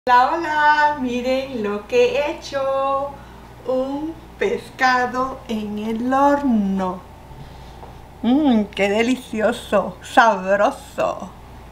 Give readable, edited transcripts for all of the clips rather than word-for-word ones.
Hola, hola, miren lo que he hecho, un pescado en el horno. Qué delicioso, sabroso.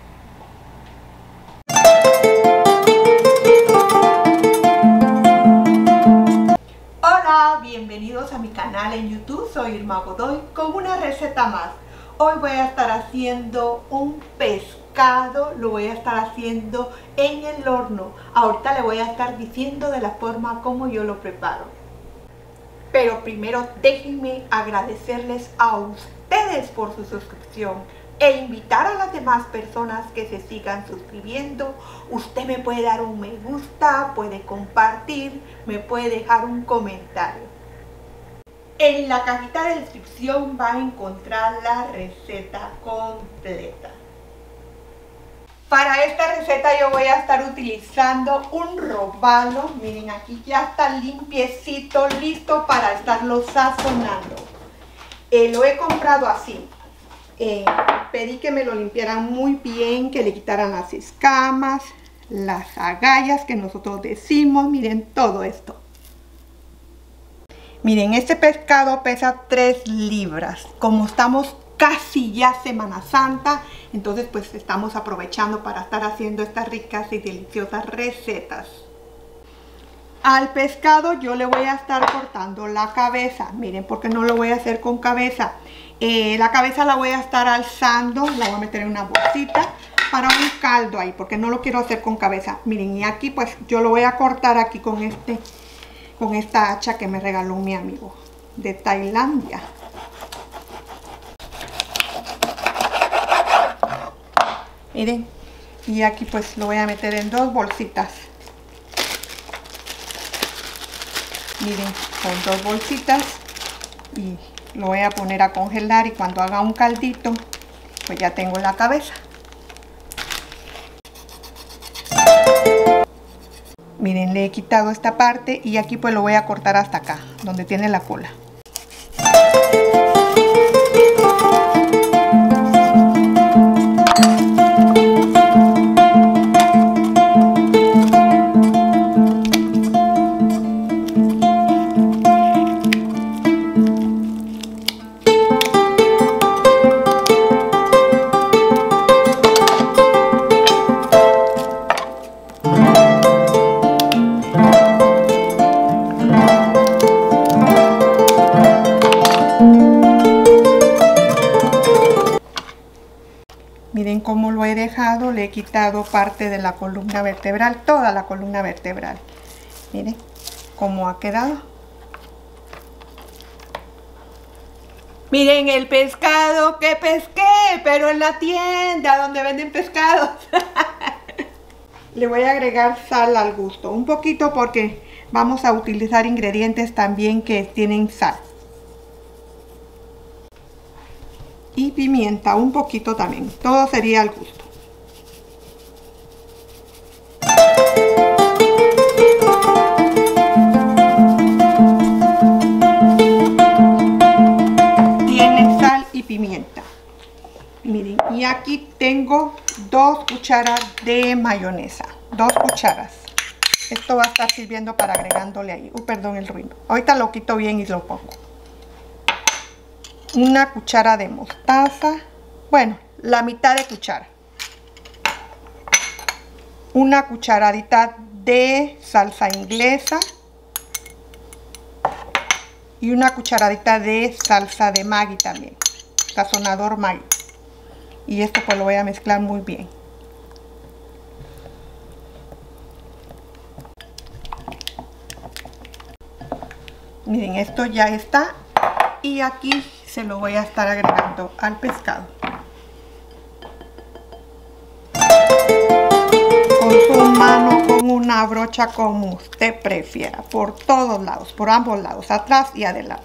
Hola, bienvenidos a mi canal en YouTube, soy Irma Godoy con una receta más. Hoy voy a estar haciendo un pescado, lo voy a estar haciendo en el horno. Ahorita le voy a estar diciendo de la forma como yo lo preparo. Pero primero déjenme agradecerles a ustedes por su suscripción e invitar a las demás personas que se sigan suscribiendo. Usted me puede dar un me gusta, puede compartir, me puede dejar un comentario. En la cajita de descripción va a encontrar la receta completa. Para esta receta yo voy a estar utilizando un robalo. Miren, aquí ya está limpiecito, listo para estarlo sazonando. Lo he comprado así. Pedí que me lo limpiaran muy bien, que le quitaran las escamas, las agallas que nosotros decimos. Miren todo esto. Miren, este pescado pesa 3 libras. Como estamos casi ya Semana Santa, entonces pues estamos aprovechando para estar haciendo estas ricas y deliciosas recetas. Al pescado yo le voy a estar cortando la cabeza. Miren, porque no lo voy a hacer con cabeza. La cabeza la voy a estar alzando, la voy a meter en una bolsita para un caldo ahí, porque no lo quiero hacer con cabeza. Miren, y aquí pues yo lo voy a cortar aquí con esta hacha que me regaló mi amigo de Tailandia. Miren, y aquí pues lo voy a meter en 2 bolsitas. Miren, con 2 bolsitas y lo voy a poner a congelar, y cuando haga un caldito pues ya tengo la cabeza. Miren, le he quitado esta parte y aquí pues lo voy a cortar hasta acá, donde tiene la cola. Miren cómo lo he dejado, le he quitado parte de la columna vertebral, toda la columna vertebral. Miren cómo ha quedado. Miren el pescado que pesqué, pero en la tienda donde venden pescados. Le voy a agregar sal al gusto, un poquito porque vamos a utilizar ingredientes también que tienen sal. Y pimienta, un poquito también, todo sería al gusto. Tiene sal y pimienta. Miren, y aquí tengo 2 cucharas de mayonesa, 2 cucharas. Esto va a estar sirviendo para agregándole ahí. Perdón el ruido. Ahorita lo quito bien y lo pongo. Una cuchara de mostaza, bueno, la mitad de cuchara. Una cucharadita de salsa inglesa y una cucharadita de salsa de Maggi también, sazonador Maggi. Y esto pues lo voy a mezclar muy bien. Miren, esto ya está. Y aquí se lo voy a estar agregando al pescado. Con su mano, con una brocha, como usted prefiera. Por todos lados, por ambos lados, atrás y adelante.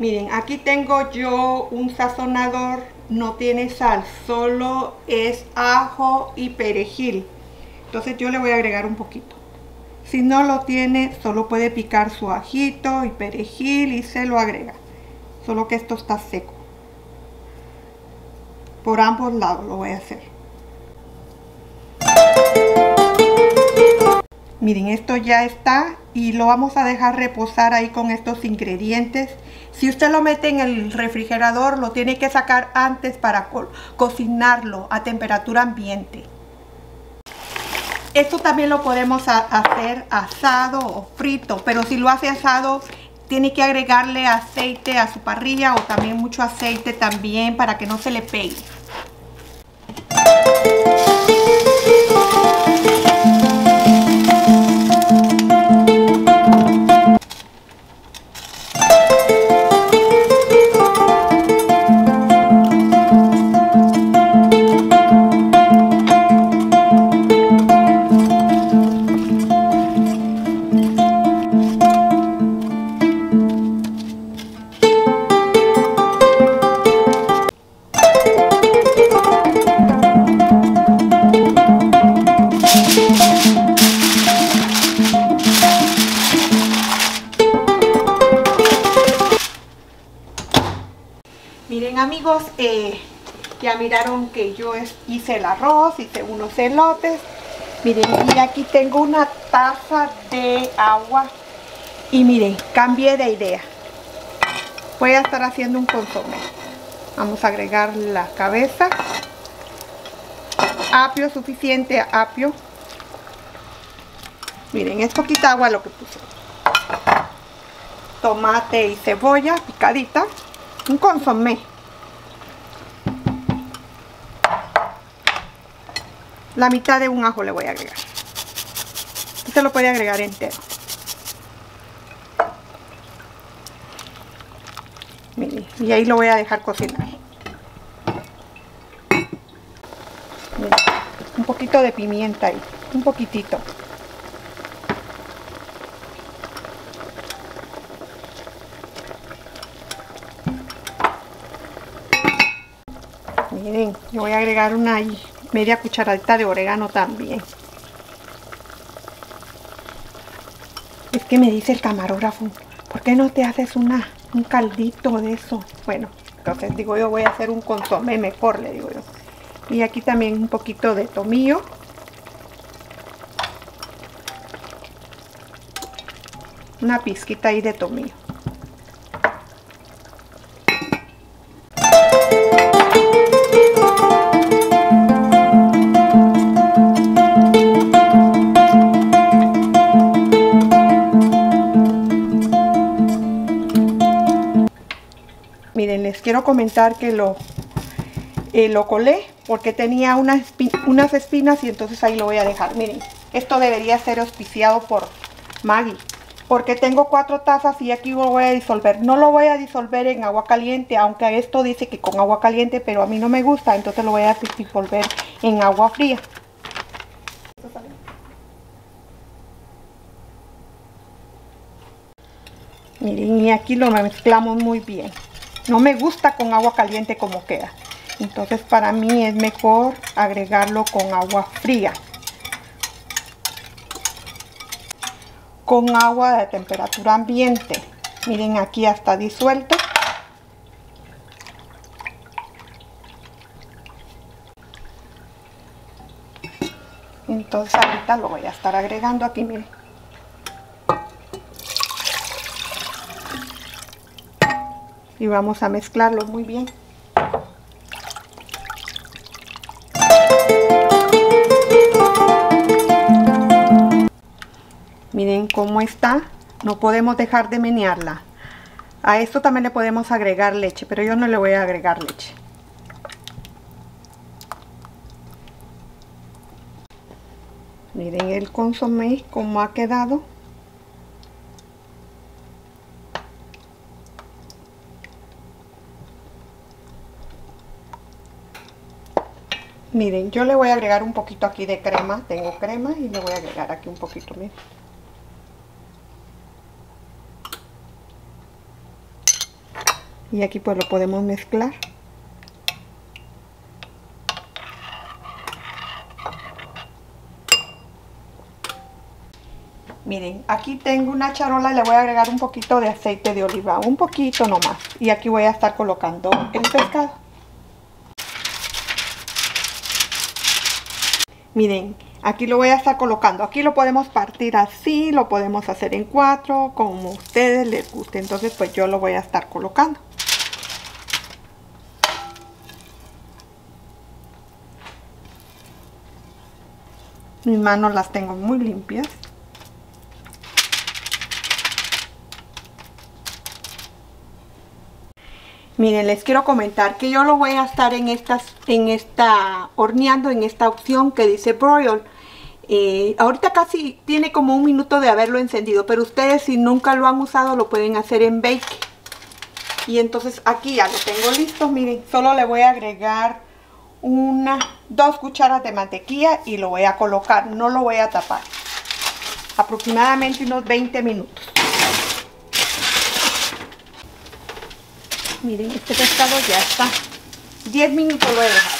Miren, aquí tengo yo un sazonador, no tiene sal, solo es ajo y perejil. Entonces yo le voy a agregar un poquito. Si no lo tiene, solo puede picar su ajito y perejil y se lo agrega. Solo que esto está seco. Por ambos lados lo voy a hacer. Miren, esto ya está y lo vamos a dejar reposar ahí con estos ingredientes. Si usted lo mete en el refrigerador, lo tiene que sacar antes para cocinarlo a temperatura ambiente. Esto también lo podemos hacer asado o frito, pero si lo hace asado, tiene que agregarle aceite a su parrilla o también mucho aceite también para que no se le pegue. Miren amigos, ya miraron que yo hice el arroz, hice unos elotes. Miren, y aquí tengo una taza de agua. Y miren, cambié de idea. Voy a estar haciendo un consomé. Vamos a agregar la cabeza. Apio, suficiente apio. Miren, es poquita agua lo que puse. Tomate y cebolla picadita. Un consomé. La mitad de un ajo le voy a agregar. Usted lo puede agregar entero. Miren, y ahí lo voy a dejar cocinar. Miren, un poquito de pimienta ahí. Un poquitito. Miren, yo voy a agregar una media cucharadita de orégano también. Es que me dice el camarógrafo, ¿por qué no te haces un caldito de eso? Bueno, entonces digo yo, voy a hacer un consomé mejor, le digo yo. Y aquí también un poquito de tomillo. Una pizquita ahí de tomillo. Miren, les quiero comentar que lo colé porque tenía unas espinas y entonces ahí lo voy a dejar. Miren, esto debería ser auspiciado por Maggi porque tengo 4 tazas y aquí lo voy a disolver. No lo voy a disolver en agua caliente, aunque esto dice que con agua caliente, pero a mí no me gusta, entonces lo voy a disolver en agua fría. Miren, y aquí lo mezclamos muy bien. No me gusta con agua caliente como queda. Entonces para mí es mejor agregarlo con agua fría. Con agua de temperatura ambiente. Miren, aquí ya está disuelto. Entonces ahorita lo voy a estar agregando aquí, miren. Y vamos a mezclarlo muy bien. Miren cómo está. No podemos dejar de menearla. A esto también le podemos agregar leche, pero yo no le voy a agregar leche. Miren el consomé cómo ha quedado. Miren, yo le voy a agregar un poquito aquí de crema. Tengo crema y le voy a agregar aquí un poquito, miren. Y aquí pues lo podemos mezclar. Miren, aquí tengo una charola y le voy a agregar un poquito de aceite de oliva, un poquito nomás. Y aquí voy a estar colocando el pescado. Miren, aquí lo voy a estar colocando. Aquí lo podemos partir así, lo podemos hacer en 4, como a ustedes les guste. Entonces pues yo lo voy a estar colocando. Mis manos las tengo muy limpias. Miren, les quiero comentar que yo lo voy a estar horneando en esta opción que dice broil. Ahorita casi tiene como 1 minuto de haberlo encendido, pero ustedes si nunca lo han usado lo pueden hacer en bake. Y entonces aquí ya lo tengo listo. Miren, solo le voy a agregar 2 cucharas de mantequilla y lo voy a colocar, no lo voy a tapar. Aproximadamente unos 20 minutos. Miren, este pescado ya está. 10 minutos lo he dejado.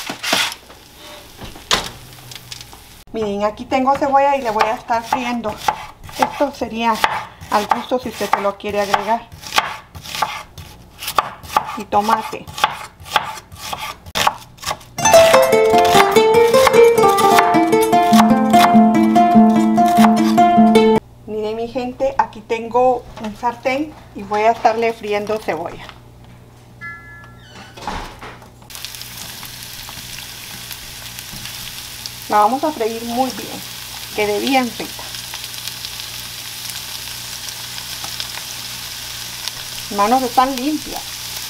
Miren, aquí tengo cebolla y le voy a estar friendo. Esto sería al gusto si usted se lo quiere agregar. Y tomate. Miren mi gente, aquí tengo un sartén y voy a estarle friendo cebolla. La vamos a freír muy bien, quede bien frita. Mis manos están limpias.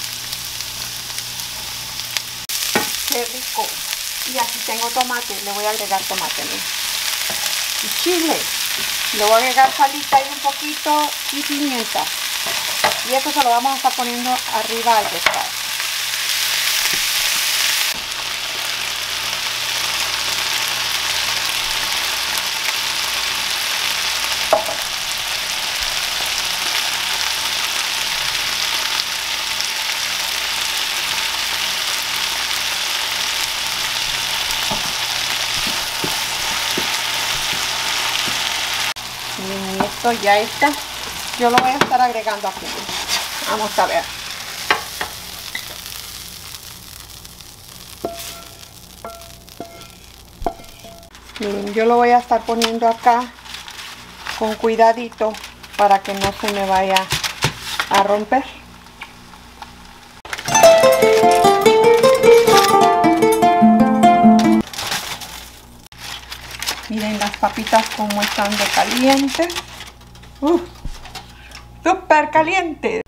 Qué rico. Y aquí tengo tomate, le voy a agregar tomate, miren. Y chile. Le voy a agregar salita y un poquito y pimienta. Y esto se lo vamos a estar poniendo arriba al pescado. Y esto ya está. Yo lo voy a estar agregando aquí. Vamos a ver. Miren, yo lo voy a estar poniendo acá con cuidadito para que no se me vaya a romper. Miren las papitas como están de calientes. Súper calientes.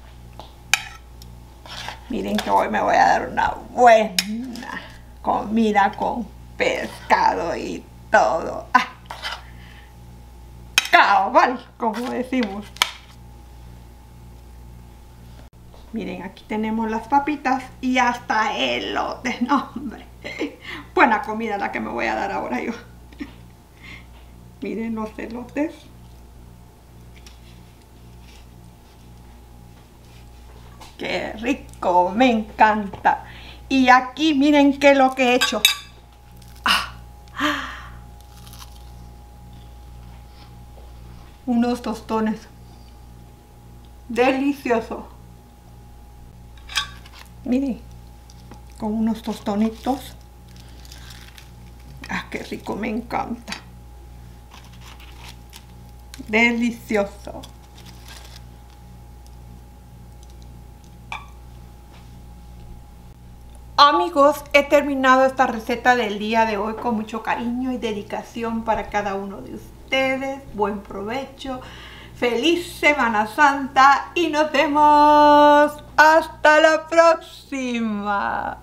Miren que hoy me voy a dar una buena comida con pescado y todo. ¡Ah! Cabal, como decimos. Miren, aquí tenemos las papitas y hasta elotes. No, hombre. Buena comida la que me voy a dar ahora yo. Miren los elotes. ¡Qué rico! Me encanta. Y aquí miren qué es lo que he hecho. Unos tostones. Delicioso. Miren. Con unos tostonitos. ¡Ah, qué rico! Me encanta. Delicioso. Amigos, he terminado esta receta del día de hoy con mucho cariño y dedicación para cada uno de ustedes. Buen provecho, feliz Semana Santa y nos vemos hasta la próxima.